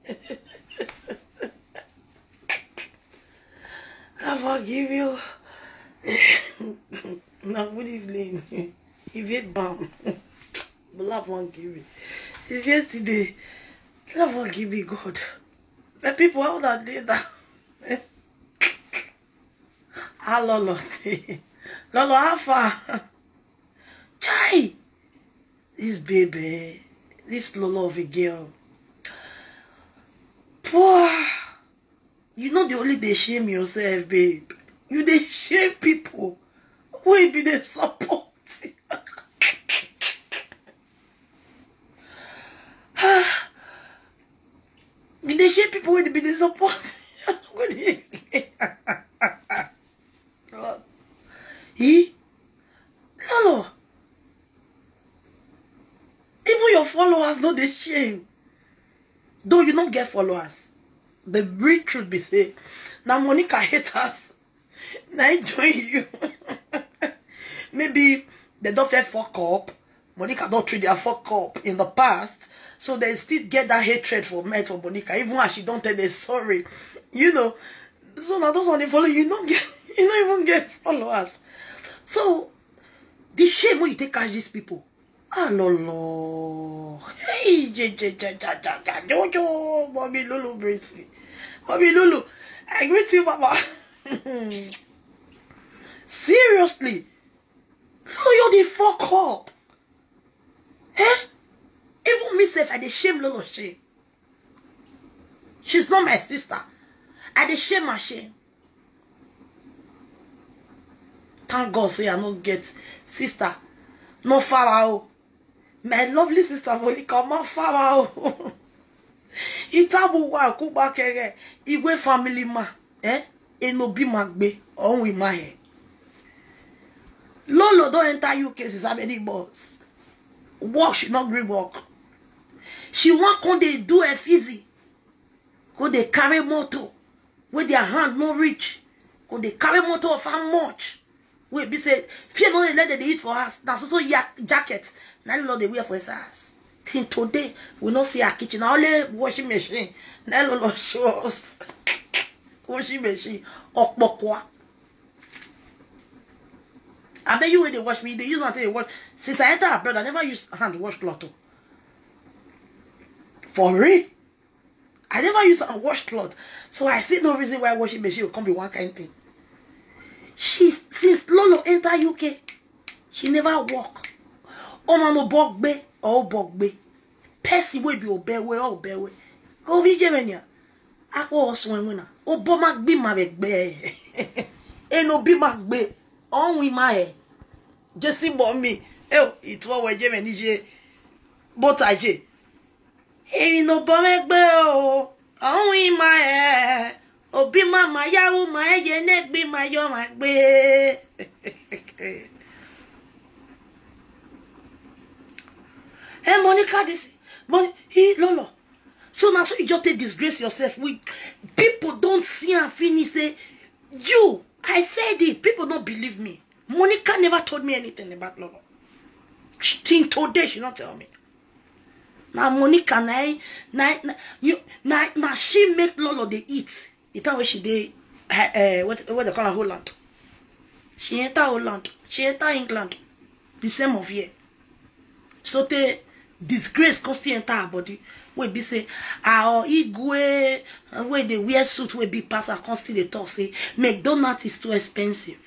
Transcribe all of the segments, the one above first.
I forgive you. Now, good evening. Yvette Bam. But love won't give me. It's yesterday. Love won't give me God. The people out that did that. Ah, Lolo. Lolo, how far? Chai. This baby. This Lolo of a girl. Poor. You know the only they shame yourself, babe. You they shame people. Who be the support? You they shame people who be the support. Lolo. Even your followers know they shame. Though you don't get followers. The real truth be said. Now Monica haters. Now I join you. Maybe they don't feel fuck up. Monica don't treat their fuck up in the past. So they still get that hatred for me, for Monica. Even as she don't tell them sorry. You know. So now those one they follow you don't get, you don't even get followers. So the shame when you take catch these people. Ah lolo. Hey Jojo, Mommy Lulu Bracy. Mommy Lulu, I greet you, Mama. Seriously. No, you're the fuck up. Eh? Even myself, I the shame Lolo shame. She's not my sister. I the shame my shame. Thank God say I don't get sister. No Pharaoh. My lovely sister Monica, my Pharaoh. Itabu wa kuba kere. Igwe family ma. Enobi magbe. Onwe ma he. Lolo don't enter UK since how many months. Work, she not great work. She want when they do a fizzy. When they carry motor. With their hand no reach. When they carry motor of how much. Wait, be said, fear no let they eat for us. That's also jacket. Now Lolo they wear for his ass. Till today, we not see our kitchen. Only washing machine. Now Lolo show us. Washing machine. Okbokwa. I bet you when they wash me, they use until they wash. Since I enter abroad, I never use hand wash cloth. For real? I never use a wash cloth. So I see no reason why washing machine will come be one kind thing. Since Lolo enter UK, she never walk. Oh no bogbe or bogbe. Person will be obewe or obewe. Go vijemenia. Ako oswemuna. Oboma gbe ma begbe. Eno bi magbe. On we my Jesse mommy. Oh, it was where Jemeni je. Botaje. Emi no bomegbe o. On we my Obi mama yawu ma ye negbe ma yo magbe. Hey Monica, this Lolo. So now so you just take disgrace yourself. People don't see and finish say you. I said it. People don't believe me. Monica never told me anything about Lolo. Till today, she not tell me. Now Monica, now she make Lolo they eat. The time where she did, what they call her Holland. She enter Holland. She enter England. The same of year. So the disgrace constantly enter her body. We be say, our igwe, where they wear suit, we be pass her constantly talk say, McDonald's is too expensive.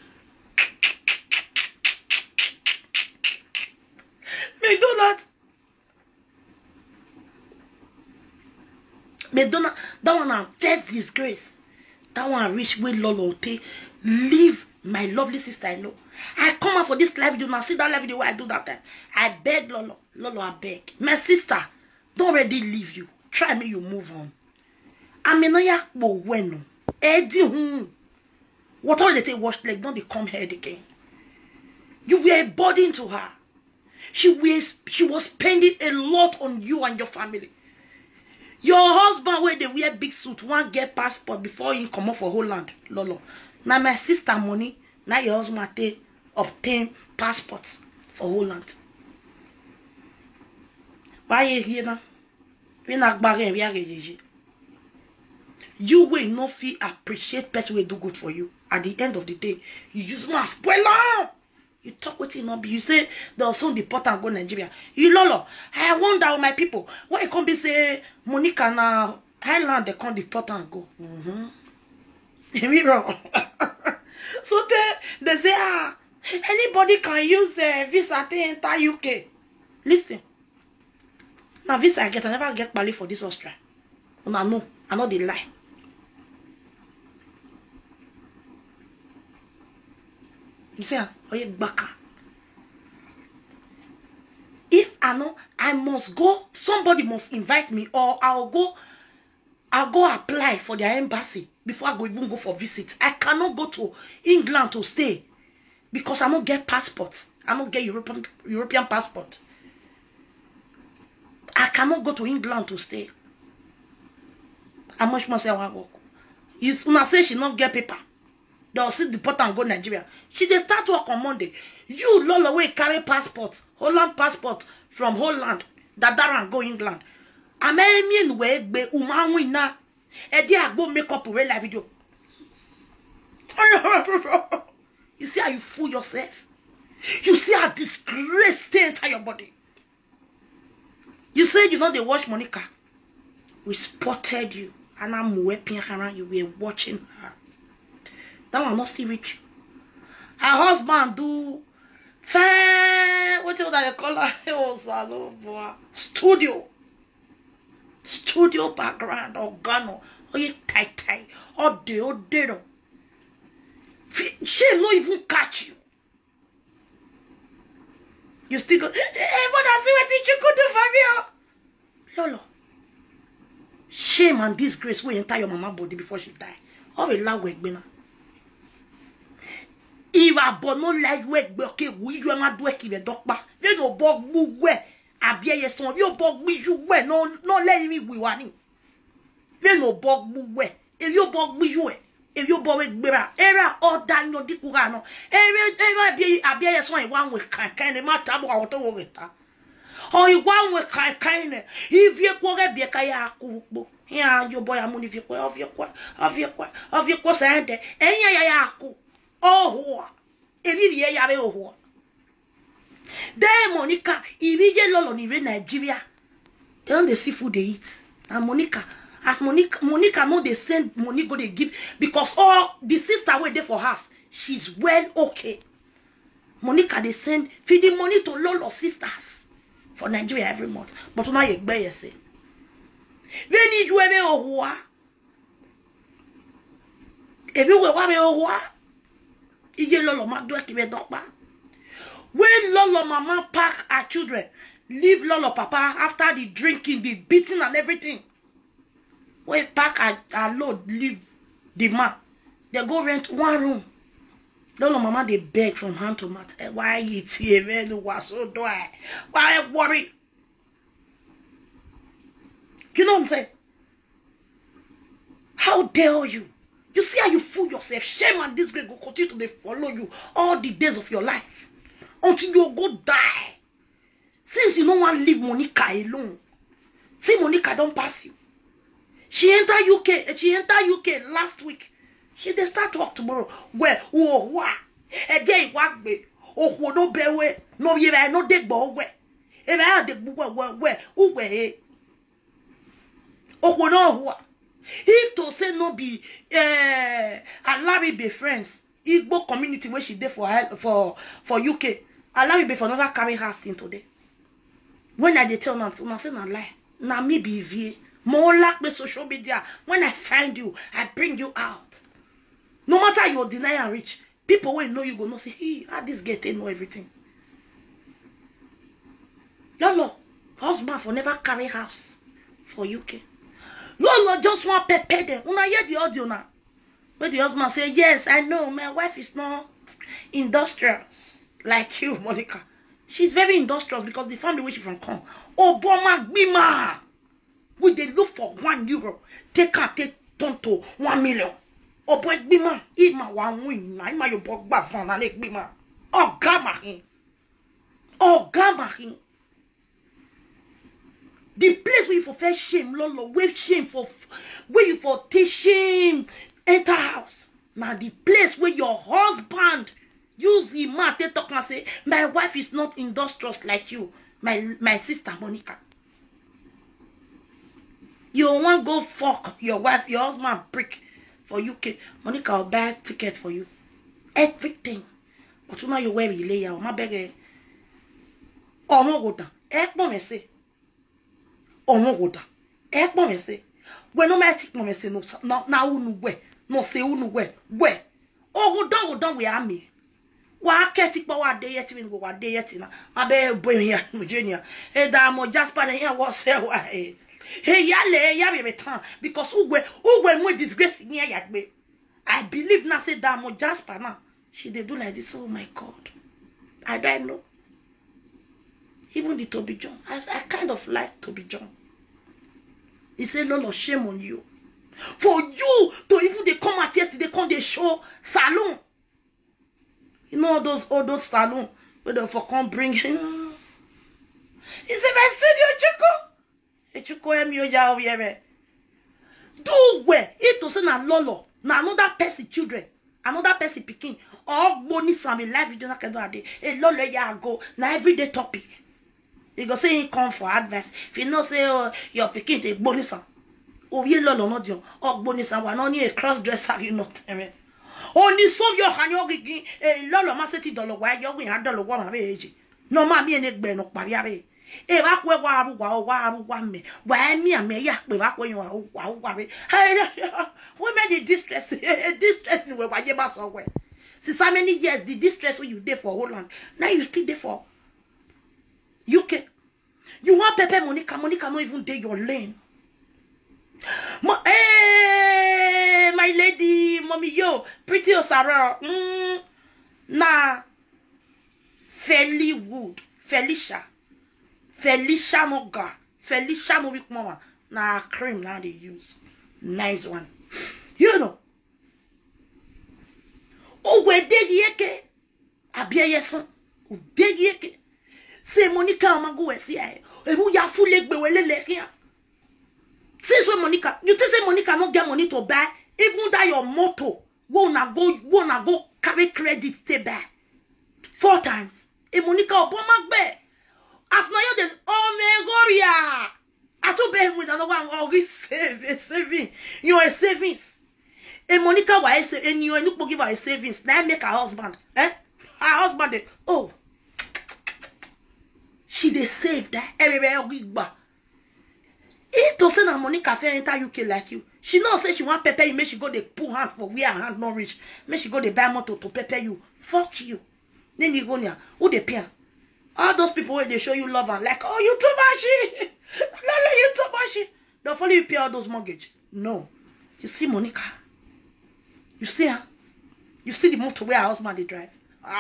McDonald's, that one a first disgrace. That one reach where Lolo take leave my lovely sister. I know. I come out for this live video now. See that live video where I do that time. I beg Lolo. Lolo, I beg. My sister, don't already leave you. Try me, you move on. I mean, no ya bo bueno. Eddie, whatever they take wash leg, don't they come here again. You were a burden to her. She was spending a lot on you and your family. Your husband, where they wear big suit, one get passport before you come up for Holland, Lolo. Now my sister money, now your husband obtain passports for Holland. Why you here now? You will not feel appreciate person will do good for you. At the end of the day, you use my spoiler. You talk with it not be. You say they'll soon deport and go Nigeria. You lolo. I wonder how my people. Why it can't be say Monica na Highland they can't deport and go. So they say anybody can use the visa to enter UK. Listen. Now visa I never get money for this Austria. I know they lie. You see, if I know I must go, somebody must invite me, or I'll go apply for their embassy before I go even go for visit. I cannot go to England to stay because I don't get passport. I don't get European passport. I cannot go to England to stay. How much more say I want to work? You say she not get paper. They'll see deport and go Nigeria. She they start work on Monday. You lol away carry passport, Holland passport from Holland. That and go England. American way be wina. Edi agbo make up real life video. You see how you fool yourself? You see how disgrace stay enter your body. You say you know they watch Monica. We spotted you. And I'm whipping around you. We're watching her. That one not still with you. Her husband do what you that call her? Oh, salon boy. Studio background, organo, or you tie, or de. She no even catch you. You still go, hey, but I see what you could do for me. Lolo. Shame and disgrace will enter your mama body before she die. All the loud work, Bena. If I born no light work, okay, we you not work in the doctor. They no bog move where I be a son. You bog me, you wear no let me we want. They no bog move where. If you bog me, you if you bog with Bera, era or Daniel Dicurano, era be a son one with kind of matter about it. Oh, you want with kind if you go get be a kayak, here your boy, I'm only of your side, and yaku. Oh, if you be a oh, there, Monica, if you lol on even Nigeria, they don't see food they eat. And Monica, as Monica know they send money go they give because all the sister wait there for us, she's well okay. Monica they send feeding money to lol sisters for Nigeria every month. But now you buy say. When you ever oh if you were oh Ije lolo ma do ki be dokpa. When lolo mama pack her children, leave lolo papa after the drinking, the beating and everything. When pack her load, leave the man. They go rent one room. Lolo mama they beg from hand to mouth. Why you here, man? So do I? Why worry? You know what I'm saying? How dare you? You see how you fool yourself. Shame and disgrace will continue to follow you all the days of your life. Until you go die. Since you don't want to leave Monica alone. See, Monica don't pass you. She enter UK last week. She they start work tomorrow. Where? Oh, a day work be. Oh, no bewe. No, you no dig bo where. If I had the where? Oh, no, if to say no be Larry be friends, Igbo community where she there for UK, Larry be for never carry her sin today. When I tell them, I say no lie. Now me be vie. More like me social media. When I find you, I bring you out. No matter you deny and rich, people will know you go no say, hey, how this get they know everything. No, husband for never carry house for UK. Lolo just want pepper them. Una hear the audio now. Where the husband say, yes, I know, my wife is not industrious like you, Monica. She's very industrious because the family where she from come. Obama Bima. We they look for €1. Take turn to 1 million. Obo Bima. Ima 1 win. Ima your bog basan and like Bima. Oh Gamahin. The place where you for face shame, lolo, wave shame for where you for take shame, enter house. Now the place where your husband use him mouth, they talk and say, my wife is not industrious like you, my sister Monica. You want go fuck your wife, your husband prick for UK. Monica will buy ticket for you. Everything. But you know you wear layer. My beg. Oh no go down. Me say. Oh no go down. Me say. When no matter me say no now unu we. No say unu we. Oh go down we are me. Wa ketik pa wa de yeti we go wa de yeti na. Ma be boy here Virginia. E da mo Jasper na here was say wa e. Hey yale ya be time because ugwe mo disgrace near yagbe. I believe now say that mo Jasper now. She they do like this. Oh my God. I don't know. Even the Toby John. I kind of like Toby John. He said, Lolo, shame on you. For you to even they come at yesterday, come they show salon. You know all those salon where they for come bring him. He said, my studio Chuko. Do where it to say na Lolo. Na another person children. Another person picking. All money some life you do not do a day. A Lolo ya go. Na everyday topic. You go say he come for advice. If you know say your picking the bonus. Oh ye Lolo not you. Oh bonus and one only a cross dresser you not. Only so your hanyogi a Lolo maseti dollar why you win $100 age. No ma me and no pariare. E wa kwe wa me. Why me and me ya we wa kwe you wa worry. Women the distress distress we wa yeba so we. Since how many years the distress when you there for Holland. Now you still there for UK. You want Pepe Monica not even there your lane. My lady, mommy, yo, pretty Osara. Nah. Felicia Moga. Felicia Movik Mama. Nah, cream now they use. Nice one. You know. Oh, where did yeke? Abia yeson. Oh, did yeke? Say Monica Mago SCI. Who ya full leg bewele here. Since when Monica, you say Monica not get money to buy, even that your motto wanna go carry credit stay back 4 times. E Monica Obama be as now you then Omegoria. I told him with another one or saving. You are savings. E Monica why say and you look give her a savings. Now make her husband. Her husband oh. She they save that everywhere we ba. It to send her Monica fair enter UK like you. She know say she want pepper you, make she go they pull hand for where her hand not reach. Make she go they buy motor to pepper you. Fuck you. Then you go near. Who they pay? All those people where they show you love and like, oh, you too much. Lala, you too much. Don't follow you pay all those mortgage. No. You see Monica. You see her. You see the motor where her husband they drive.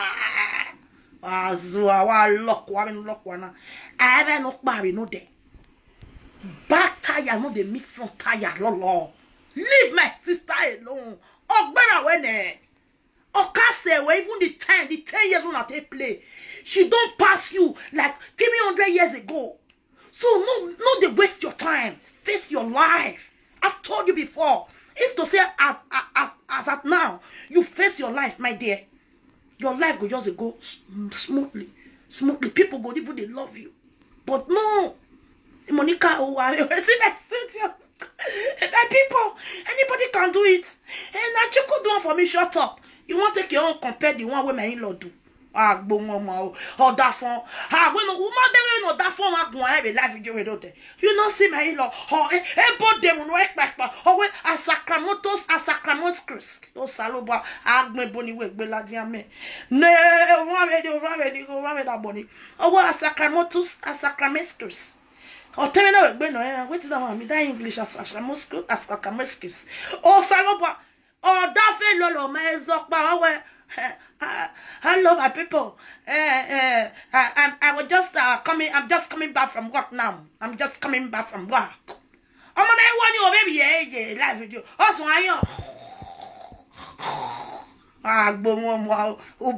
Lock one. I haven't no marry no day. Back tire no they make front tire. Lolo. Leave my sister alone. Oh, better when Okase, where even the 10 years when I take play, she don't pass you like 300 years ago. So no, they waste your time. Face your life. I've told you before. If to say as at now, you face your life, my dear, your life will just go smoothly. People go even they love you. But no, Monica, see my studio. My people, anybody can do it. And that you could do it for me, shut up. You want to take your own compare the one where my in-law do. Or that phone. When a woman there no that phone I go have a life video with there. You not see my in-law. Or about them no expect or when a Sacramotos. Oh saloba agme boni we beladia me. Ne one way that boni. Or what a Sacramoscus. Or tell me no wait to that one. Me that English as Sacramoscus. Oh saloba. Oh, that fellow, my zokba. Hello, my people. I was just coming. I'm just coming back from work now. I'm just coming back from work. I'm gonna want you baby. Live video. Also, I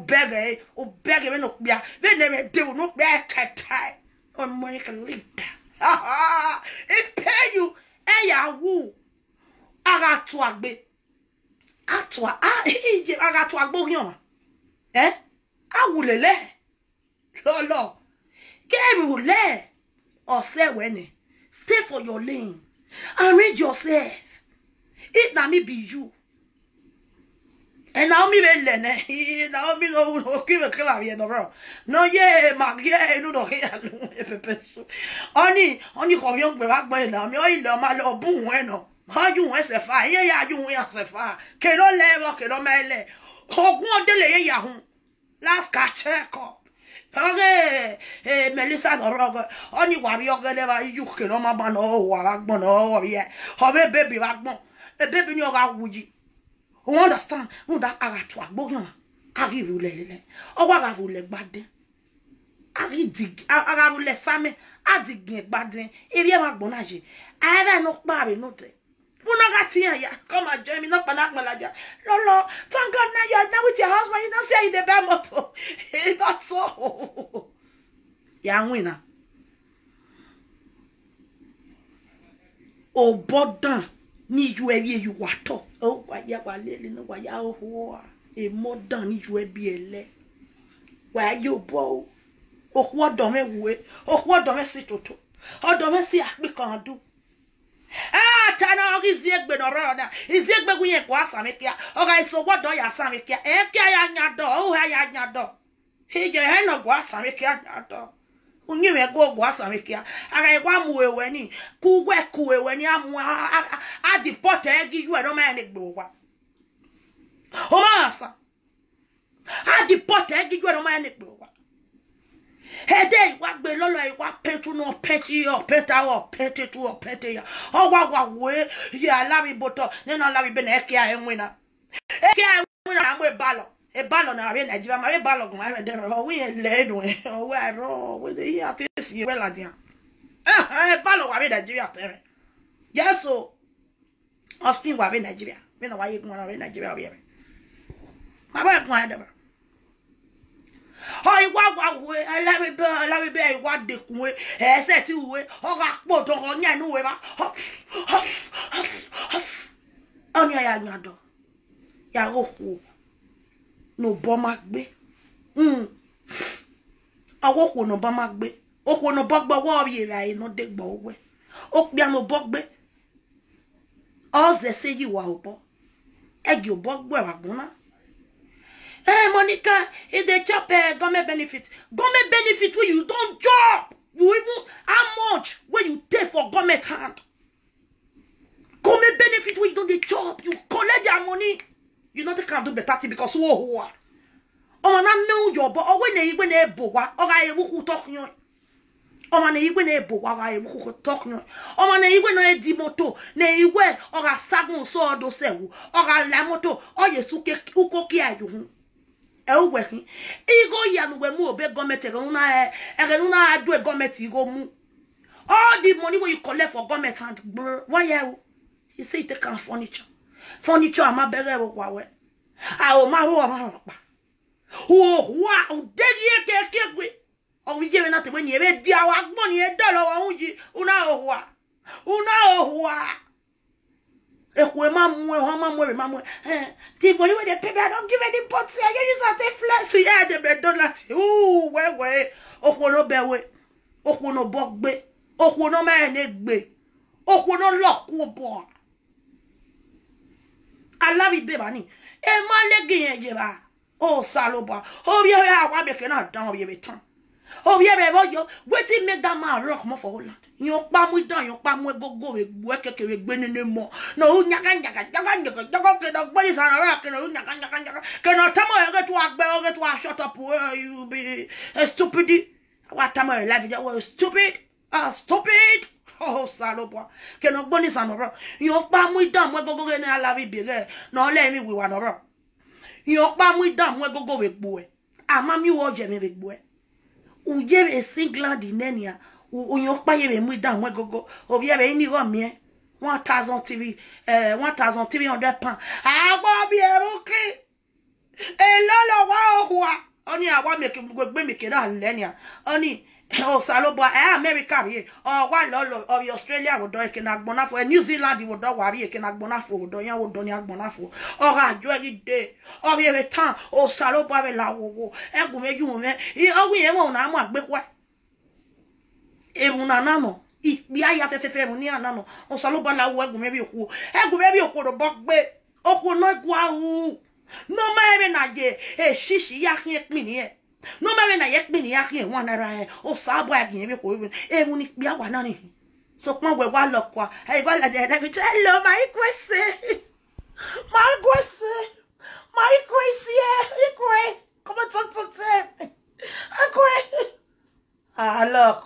beg, no, they never do no bad. Oh, Monica, leave that. It pay you. Eya wu. Ara to agbe. Atwa. Ara to agbo yon. Awulele. Lolo. Gerule. Or say when. Stay for your lane. And read yourself. It na me be you. And now me be lene. Now me no give a club here no bro. No ye magie no here. Only come young black boy now. Me oil no malo boom bueno. How you want se fa? Yeah, you want se fa. Que no levo, que no mele. Ogún dele ya hun. Last catch up. Okay, Melissa Goroga, only warrior never you can on my man or Wagman or yeah. How a baby Wagman, a baby no Wuji. Who understand who that Agatwa Bogan? I give you lele. Oh, what I will let bad day. I dig, I will let Sammy, I dig bad day. If you have Bonaji, I have no marry note. Unagatia, come and join me, not Panakmalaja. Lolo, thank God now you're now with your husband. You don't say the bad motto. It's not so. Young winner. Oh, Bodan, need you every you water. Oh, why you are little, no, why you are a modern, need you be a leg. Why you bow? Oh, what don't we? Oh, what don't I see to? Oh, don't I see I can't do? Ah, tana is the egg rona. Is the egg we was Samekia? Okay, so what do you Samekia? Ekia yado, oh, I yado. He ya no was Samekia yado. Unye go was Samekia. I want more when he cool when you are the potter, give you a romantic boa. Oh, massa. I the potter, give you a romantic boa. Hey, day, what be lolo, what petu no petty or peta or petty to or petty. Oh, what way, yeah, Larry Boto, then I'll be Benekia and winner. Ekia winner, I'm with Ballo. A ballon, I mean, I my ballon, my dinner, we ain't laid away. Oh, where I with the year this year, well, I dear. A ballon, I mean, Nigeria. Yes, so I'll still have in Nigeria. You know why you want to in Nigeria. My wife, whatever. Oh, I love it, I what the way, I said to way, oh, what on ya no ever. On ya yado. Ya go no bomagbe. I walk no bomagbe. Oh, no bogba warrior, I no dig bow. Oh, no bogbe. All they say you are bo. Egg your bog where I gonna. Hey, Monica, if they chop government benefit where you don't job. You even how much when you take for government hand. Government benefit where you don't the job. You collect your money. You know they can't do better because oh man, no job. But when they bowa, or I will talk you. Oh man, when they bowa, I will talk you. Oh man, when I dimoto, ne we or a sagun so do se or a lamoto or ye suke ukoki ayu. Working. Ego yan we mu obe government una do a government go mu. All the money where you collect for government hand. Why you? He say take can furniture. Furniture am bere wa we. Ah o ma ho. Oh wow, dey ke we. O we na te when you be dia wa gbon ye dollar wa unji. Una o wa. Ekwe mamwe. The money where they pay, I don't give any pots. I use that they flex. Yeah, they be done that. Ooh, where? Okwono bewe. Okwono bogbe. Okwono menegbe. Okwono lokwo. I love it, baby. E man le jeba. Oh, saloba. Oh, yeah, I want to make it down with time. Oh, yeah, yo, waiting make that man rock more for Holland. You palm with down, your palm will go work a winning more. No, yakan, bodies on a rock, and cannot tell me get to work, but get to shut up where you be a stupid. What time I life that was stupid? Stupid. Oh, Saloba. Cannot bodies on a rock. Your palm with down, we're going to love it bigger. No, let me with one rock. Your palm with down, we're going to go with boy. I'm a new old Jimmy boy. U yere a single dinenia, u yok pa yere mwi dan mwen gogo, o yere ini ro mi 1,000 TV, 1,300 pounds. Awa bi eroke. E lolo wa owa. Oni awa meke gbe meke na lenia. Oni Oh, Salobo, America, or one of Australia would do a Kinagbonafo, New Zealand would do worry a Kinagbonafo, Doya would Donia Bonafo, or a jolly day, or a return, or Salobo Lawo, and will make you, we won't have but what? Emunano, Bia Femunia Nano, or Saloba Lawo, maybe who, and maybe you could have bought bed, or could not go. No, my Naje, a shishi yak me. No matter na yet many yaki one around or sabwag in every unique be a one on it. So come where one look qua. I got a dead every hello, my grace. My grace. My grace, yeah, come on, talk to them. I agree. Ah, look,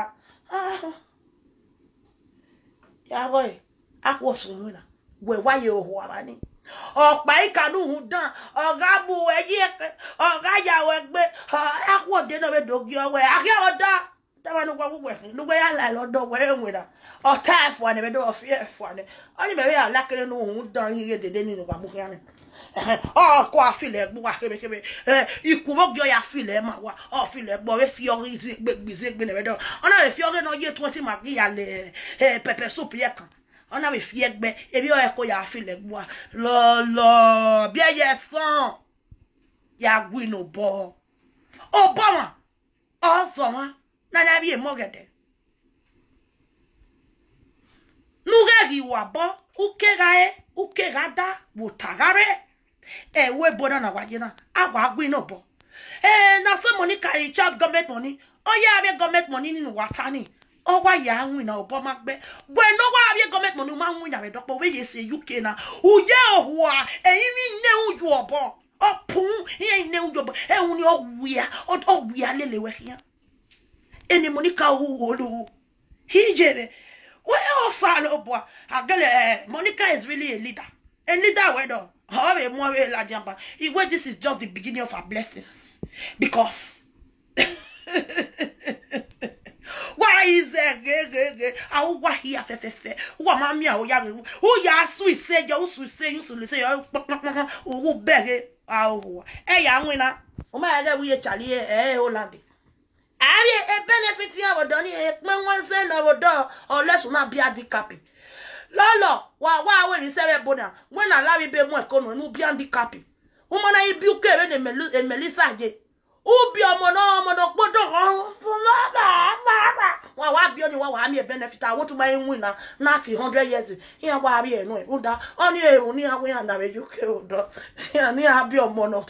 Yahweh, I was winner. Where you who or by canoe done, or gabu a year, or gaya wegbe, I would dinner dog your way. I hear da. That one go away. No way I like no way with her. Or time for never do a fear for it. Only maybe I like to know who done here the dinner of Amukan. Oh, qua feel it, you could walk your feel it, or feel it, boy, if you're busy, never. Oh, no, if you're not yet 20 Magia, pepper soup, yakan. On a fier be, if you are ya feel like bois, lo, bien yes, son, ya win ball. Oh, Bama, oh, summer, none of you mogate. Nugagi wabo, uke gada, wutagare, we bodana wagina, agua win bo. Now some money carry job government money, oh, yeah, have government money in Watani. Oh, why young winner, Obama be when no one have government money, man winner, but where you say UK now, who ya who are, and even know you are born. Oh, poom, he ain't know you, and when you're weird, oh, we are lily here. Any Monica who he jebe. Well, Salobo, I got Monica is really a leader. A leader, weather, however, more large jumper. This is just the beginning of our blessings. Because why is there? I want here, fefe. What mammy, oh, young, who ya sweet say, you sweet say, oh, beg oh, eh, young winner. Oh, my God, we are Charlie, eh, Hollande. I a benefit here, or Donny, man, one send over door, or less will not be handicapped. Lolo, why when you say a bona, when I love you, be more economy, no be handicapped. Woman, I be okay, and Melissa, who be a mono, well, I be only one, I'm a benefit. I want to buy a winner, not 100 years. Here, why are you no? Only a near way and a you killed. Here, near be a mono,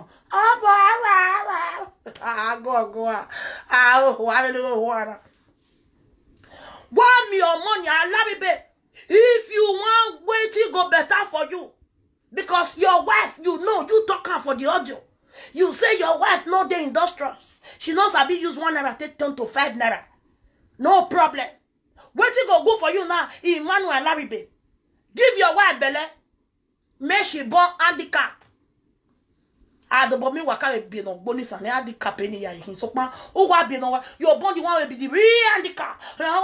ah, go. I don't water. Want me your money, I love it, babe. If you want, wait till go better for you. Because your wife, you know, you talking for the audio. You say your wife know the industrials. She knows I be use 1 naira, take 10 to 5 naira. No problem. Wait till go for you now, Emmanuel Laribe. Give your wife belly. May she born handicap. Adobomi waka be no bonus and handicap any ya in so man. Oh, what be no your bond the one will be the real handicap.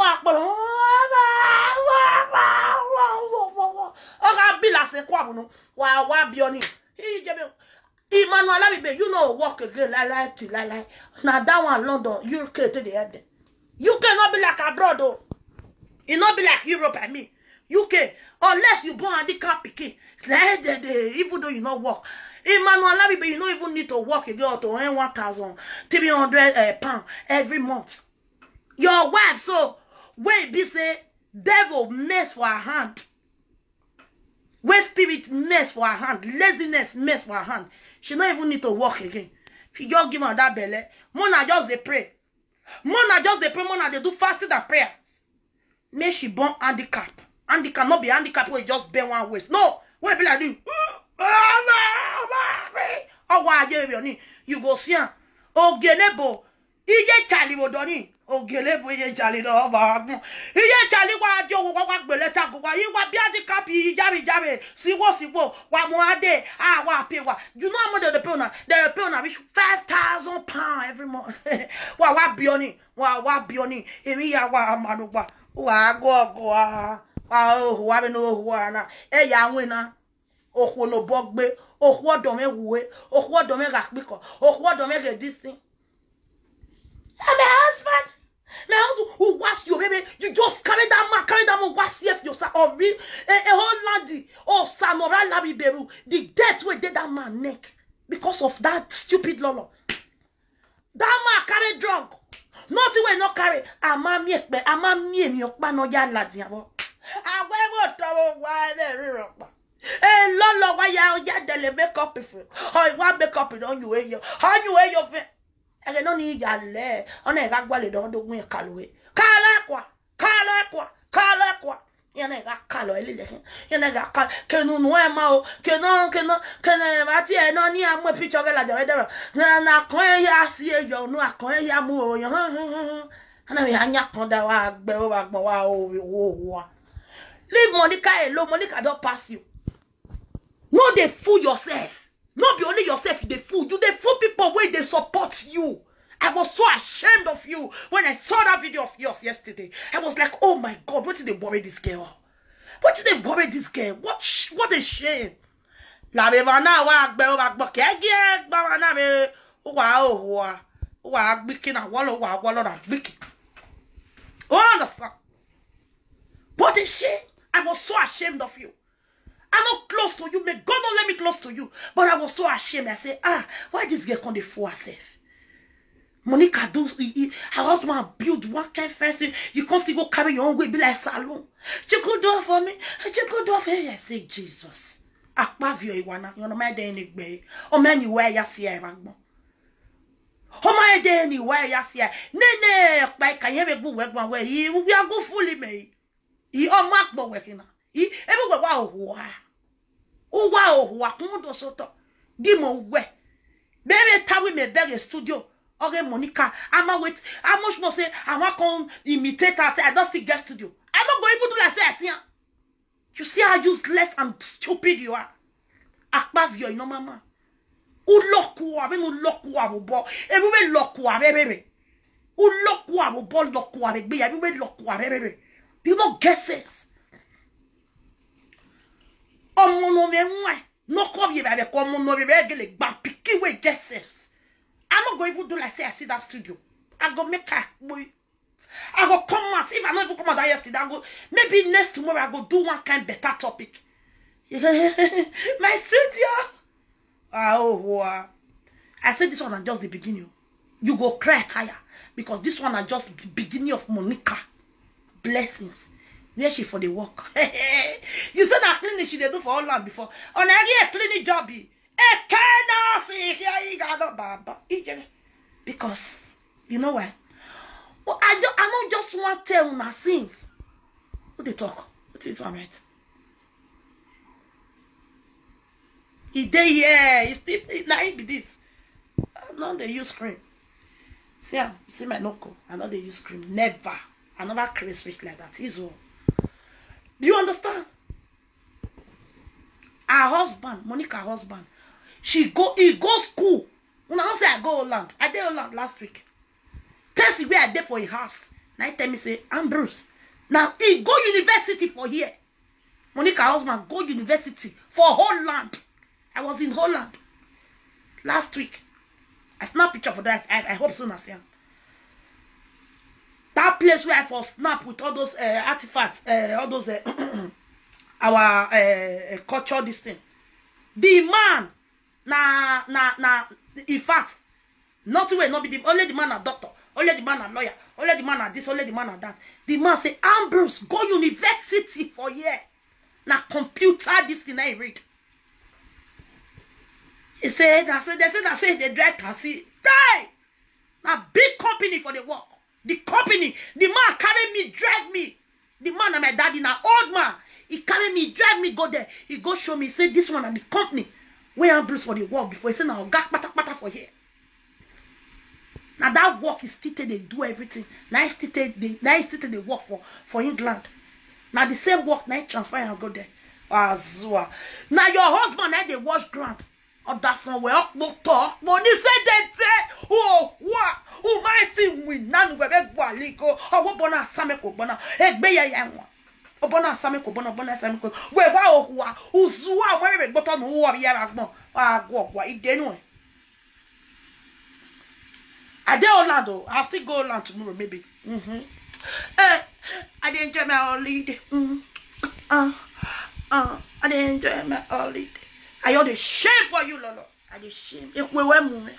Oh, be like a quabuno. Why be on it? Emmanuel Laribe, you know, walk again like. Now that one London, UK to the end. You cannot be like abroad, though. You not be like Europe, I mean. UK, unless you born handicap picky. Even though you not work. Emmanuel Laribe, you don't even need to work again to earn 1,300 pounds every month. Your wife, so, wait, be say, devil mess for her hand. Where spirit mess for her hand. Laziness mess for her hand. She don't even need to work again. If you just give her that belly, Mona just they pray. Mona they do fasting and prayers. May she born handicap. Handicap not be handicap where you just bend one waist. No, where be like this. Oh, why you go see her. Oh, Genebo. Ije Charlie Wodoni. Oh, Genebo, Ije Charlie, no, Ije Charlie, why you walk beleta, why you want be handicap, Jabby, see what, what more day, what pay what. You know how much the pona reach 5,000 pounds every month. What be on it? What be on it? If we are what Manuba, go, oh, I don't know who are a young winner. Oh, who no bogbe, oh, what don't make way, oh, what don't make a quicker, oh, what don't make a this thing. And my husband who was your baby, you just carry that man, was if you say, or real, a whole lady, or Sanora Labi Beru, the death will dead that man neck because of that stupid lolo. That man carry drug. Nothing will not carry. Ama mi mi okpa no ya ladiabo. Awe mo to wa very rock. Lolo wa ya dele make up if. Oh, wa make up on you yo. On you yo fe. I don't need ya le. On e ga gwale do gun e kalwe. Kala kwa. Yana ga kalo ele. Yana ga kal ke nu no e ma o. Ke no ba ti e no ni amu picture ga la de. Na kon ya si e yo no akon ya mu o yo. Ana mi anya kon da wa gbe wa o. Leave Monica alone. Monica don't pass you. No, they fool yourself. Not be only yourself, they fool you. They fool people when they support you. I was so ashamed of you when I saw that video of yours yesterday. I was like, oh my God, what did they worry this girl? What did they worry this girl? What a shame. La bevana wa gbe o ba gbo kege gba na be wa gbiki na wa na gbiki. Oh, understand? What a shame. I was so ashamed of you. I'm not close to you. May God not let me close to you. But I was so ashamed. I said, why this girl can't fool herself? Monica do her husband build one kind of first thing. You can't still go carry your own way, be like salon. You could do it for me. You could do it for me. I say, Jesus. Akpavio iwana. You know my day in the oh man, you wear your see ragbo. Oh my day anywhere you see. Nene, by can you go work one way? We are go fully me. He on mark bo working. He everywhere wow. Kundo soto. Dimo we. Baby tawi me beg studio. Okay, Monica. I'm wait. How much more say I want come imitate her. Say I don't still get studio. I'm not going to do like say I see. You see how useless and stupid you are. Akpavio, you know, mama. Ulokwa, ben ulokwa bo. Everywhere lokwa, bebe. Ulokwa bo lokwa bebe. Everywhere lokwa bebe. You know guesses. No come here, baby. Come on, no be regular. But picky way guesses. I'm not going to do like say I see that studio. I go make her boy. I go come out. If I not even come out that yesterday, I go maybe next tomorrow I go do one kind better topic. My studio. I said this one is just the beginning. You go cry tire because this one is just the beginning of Monica blessings. Where she for the work? You said that clinic she did do for all land before. On a clinic job, because you know why? Oh, I don't just want to tell my sins. What they talk? What is one right? He day yeah, he still now he be this. I know they use cream. See my knuckle. I know they use cream. Never. I never create rich like that. Is all. Do you understand? Her husband, Monica husband, he go school. When I don't say I go Holland, I did Holland last week. Person where I did for a house. Now he tell me say, Ambrose. Now he go university for here. Monica husband go university for Holland. I was in Holland last week. I snap picture for that. I hope soon I see him. That place where I for snap with all those artifacts, all those our culture this thing. The man in fact, nothing will not be the only the man a doctor, only the man a lawyer, only the man a this, only the man a that. The man say, Ambrose, go university for year. Now computer this thing I read. He said, they say they drive taxi. Die! Now big company for the work. The company, the man carry me, drive me. The man and my daddy, now old man. He carry me, drive me, go there. He go show me, say this one and the company. Where Ambrose for the work before he say now got pata for here. Now that work is still they do everything. Now still they work for England. Now the same work now transfer and go there. Now your husband now they wash ground. Or that from where up no talk. Money say they say, oh what? Who might think we none we beg Waliko or what bona Sameko bona egbe ya one. Obona Sameko bona Sameko. Where wow who's where but on who are here go what it didn't. I did Orlando. I'll still go Orlando tomorrow, maybe. I didn't enjoy my holiday. I didn't enjoy my holiday. I got the shame for you, Lolo. I the shame. If we were moving.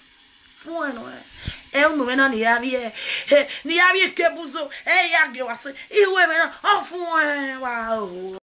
Eu não é nem havia que buzo. É, eu acho. E o é melhor. Oh,